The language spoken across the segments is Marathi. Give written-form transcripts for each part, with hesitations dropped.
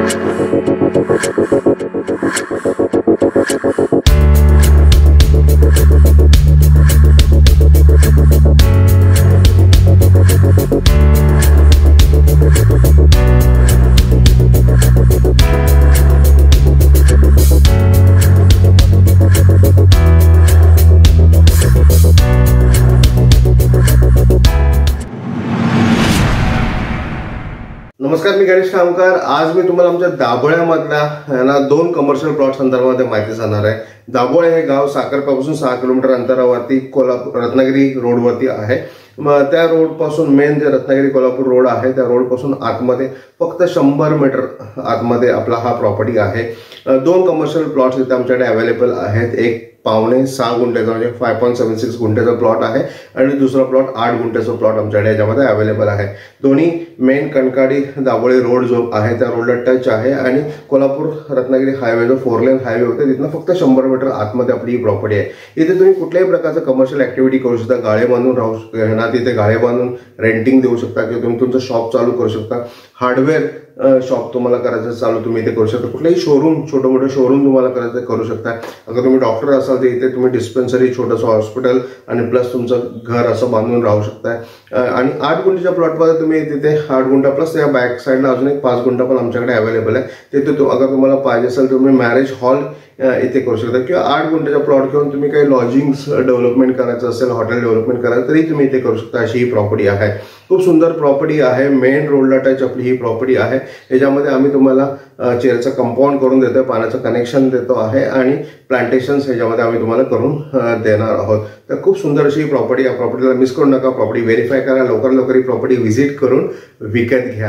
नमस्कार, मी गणेश कामकर। आज मी तुम्हाला आमच्या दाभोळ्यामधल्या दोन कमर्शियल प्लॉट संदर्भामध्ये माहिती सांगणार आहे। दाभोळे हे गाव साखरपापासून 6 किलोमीटर अंतरावरती कोल्हापूर रत्नागिरी रोडवरती आहे। त्या रोड पासून मेन जे रत्नागिरी कोल्हापूर रोड आहे त्या रोड पासून आतमध्ये फक्त 100 मीटर आतमध्ये आपला हा प्रॉपर्टी आहे। दोन कमर्शियल प्लॉट्स इथे आमच्याकडे अवेलेबल आहेत। एक 5.6 गुंठ्याचा म्हणजे 5.76 गुंठ्याचा प्लॉट आहे आणि दुसरा प्लॉट 8 गुंठ्याचा प्लॉट आमच्याकडे याच्यामध्ये अवेलेबल आहे। दोन्ही मेन कणकाडी दाभोळे रोड जो आहे त्या रोडला टच आहे आणि कोल्हापूर रत्नागिरी हायवे जो 4 लेन हायवे होते तिथनं फक्त 100 मीटर आतमध्ये आपली ही प्रॉपर्टी आहे। इथे तुम्ही कुठल्याही प्रकारचं कमर्शियल ऍक्टिव्हिटी करू शकता। गाळे बांधून राहू शकता, तिथे गाळे बांधून रेंटिंग देऊ शकता किंवा तुम्ही तुमचं शॉप चालू करू शकता। हार्डवेअर शॉप तुम्हाला करायचं चालू तुम्ही इथे करू शकता। कुठलेही शोरूम, छोटे मोठे शोरूम तुम्हाला करायचं करू शकता। अगर तुम्ही डॉक्टर असाल तर इथे तुम्ही डिस्पेन्सरी, छोटंसं हॉस्पिटल आणि प्लस तुमचं घर असं बांधून राहू शकता। आणि 8 गुंठ्याच्या प्लॉटमध्ये तुम्ही तिथे 8 गुंठा प्लस या बॅक साईडला अजून एक 5 गुंठा पण आमच्याकडे अवेलेबल आहे। तिथे अगर तुम्हाला पाहिजे असेल तुम्ही मॅरेज हॉल इथे करू शकता किंवा 8 गुंठ्याचा प्लॉट घेऊन तुम्ही काही लॉजिंग्स डेव्हलपमेंट करायचं असेल, हॉटेल डेव्हलपमेंट करायचं तरी तुम्ही इथे करू शकता। अशी ही प्रॉपर्टी आहे। खूप सुंदर प्रॉपर्टी आहे। मेन रोडला टच आपली ही प्रॉपर्टी आहे। याच्यामध्ये आम्ही तुम्हाला चेअरचं कंपाऊंड करून देतोय, पाण्याचं कनेक्शन देतो आहे आणि प्लांटेशन्स ह्याच्यामध्ये आम्ही तुम्हाला करून देणार आहोत। तर खूप सुंदर अशी प्रॉपर्टी, या प्रॉपर्टीला मिस करू नका। प्रॉपर्टी व्हेरीफाय करा, लवकर ही प्रॉपर्टी व्हिजिट करून विकत घ्या।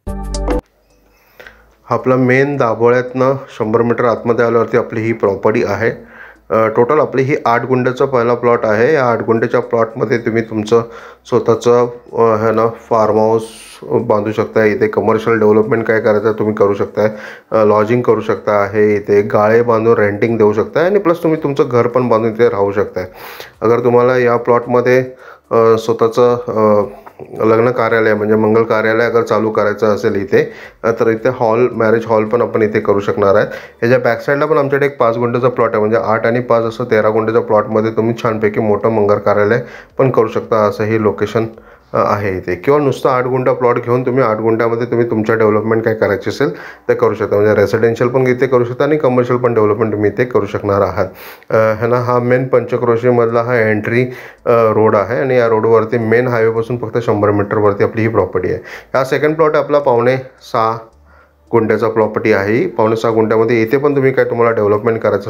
आपला मेन दाभोळ्यातनं 100 मीटर आतमध्ये आल्यावरती आपली ही प्रॉपर्टी आहे। टोटल आपली ही 8 गुंठ्याचा पहिला प्लॉट आहे। या 8 गुंठ्याच्या प्लॉटमध्ये तुम्ही तुमचं स्वतःचं फार्म हाऊस बांधू शकता। इथे कमर्शियल डेव्हलपमेंट काय करायचं तुम्ही करू शकता, लॉजिंग करू शकता आहे, इथे गाळे बांधून रेंटिंग देऊ शकता आणि प्लस तुम्ही तुमचं घर पण बांधून इथे राहू शकता। अगर तुम्हाला या प्लॉटमध्ये स्वतःचं लग्न कार्यालय म्हणजे मंगल कार्यालय अगर चालू करायचं असेल इथे तर इथे हॉल, मॅरेज हॉल पण आपण इथे करू शकणार आहे। ह्याच्या बॅक साईडला पण आमच्याकडे एक 5 गुंठ्याचा प्लॉट आहे, म्हणजे 8 आणि 5 असं 13 गुंठ्याच्या प्लॉटमध्ये तुम्ही छानपैकी मोठं मंगल कार्यालय पण करू शकता। असं ही लोकेशन आहे इथे। किंवा नुसतं 8 गुंठा प्लॉट घेऊन तुम्ही 8 गुंठ्यामध्ये तुम्ही तुमच्या डेव्हलपमेंट काय करायची असेल ते करू शकता। म्हणजे रेसिडेन्शियल पण इथे करू शकता आणि कमर्शियल पण डेव्हलपमेंट तुम्ही इथे करू शकणार आहात। हा मेन पंचक्रोशीमधला हा एंट्री रोड आहे आणि या रोडवरती मेन हायवेपासून फक्त 100 मीटरवरती आपली ही प्रॉपर्टी आहे। हा सेकंड प्लॉट आपला 5.6 गुंठ्याचा प्रॉपर्टी आहे। 5.6 गुंठ्यामध्ये इथे पण तुम्ही काय तुम्हाला डेव्हलपमेंट करायचं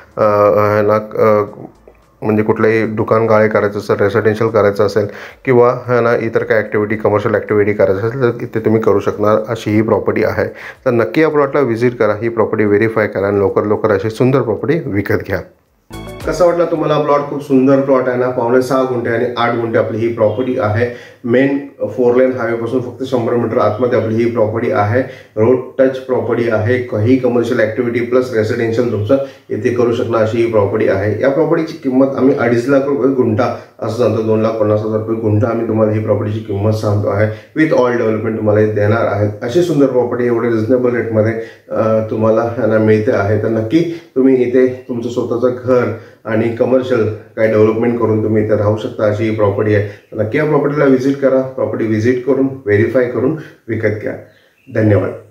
असेल, म्हणजे कुठलंही दुकान गाळे करायचं असेल, रेसिडेन्शियल करायचं असेल किंवा इतर काय ॲक्टिव्हिटी, कमर्शियल ॲक्टिव्हिटी करायचं असेल तर इथे तुम्ही करू शकणार अशी ही प्रॉपर्टी आहे। तर नक्की या प्लॉटला व्हिजिट करा, ही प्रॉपर्टी व्हेरीफाय करा आणि लवकर अशी सुंदर प्रॉपर्टी विकत घ्या। कसा वाटला तुम्हाला प्लॉट? खूप सुंदर प्लॉट आहे ना। 5.6 गुंठे आणि 8 गुंठे आपली ही प्रॉपर्टी आहे। मेन 4 लेन हायवेपासून फक्त 100 मीटर आतमध्ये आपली ही प्रॉपर्टी आहे। रोड टच प्रॉपर्टी आहे। काही कमर्शियल ॲक्टिव्हिटी प्लस रेसिडेन्शियल तुमचं इथे करू शकणार अशी ही प्रॉपर्टी आहे। या प्रॉपर्टीची किंमत आम्ही 2.5 लाख रुपये गुंठा असं सांगतो, 2,50,000 रुपये गुंठा आम्ही तुम्हाला ही प्रॉपर्टीची किंमत सांगतो आहे। विथ ऑल डेव्हलपमेंट तुम्हाला देणार आहेत। अशी सुंदर प्रॉपर्टी एवढे रिजनेबल रेटमध्ये तुम्हाला मिळते आहे। तर नक्की तुम्ही इथे तुमचं स्वतःचं घर आणि कमर्शियल काय डेव्हलपमेंट करून तुम्ही इथे राहू शकता अशी ही प्रॉपर्टी आहे। नक्की या प्रॉपर्टीला व्हिजिट करा, प्रॉपर्टी व्हिजिट करून व्हेरीफाय करून विकत घ्या। धन्यवाद।